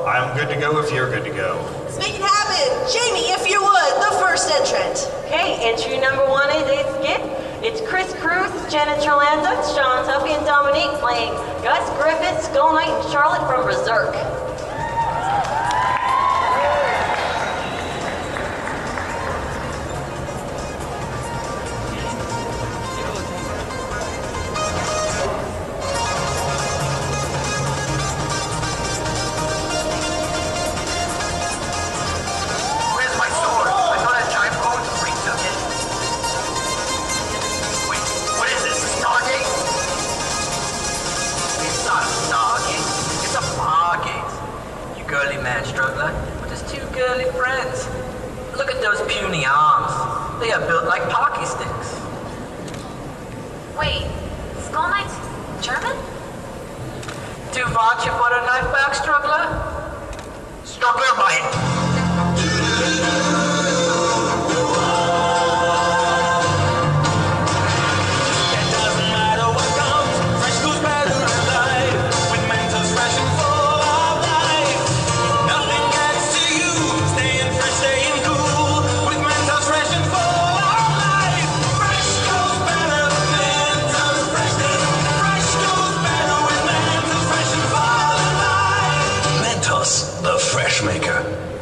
I'm good to go if you're good to go. Let's make it happen. Jamie, if you would, the first entrant. Okay, entry number 1 is a skit. It's Chris Cruz, Janet Trelanda, Sean Tuffy, and Dominique playing Gus Griffith, Skull Knight, and Charlotte from Berserk. Girly man struggler with his 2 girly friends. Look at those puny arms. They are built like pocky sticks. Wait, Skull Knight's German? Do you want your butter knife back, struggler? Struggler bite. The Fresh Maker.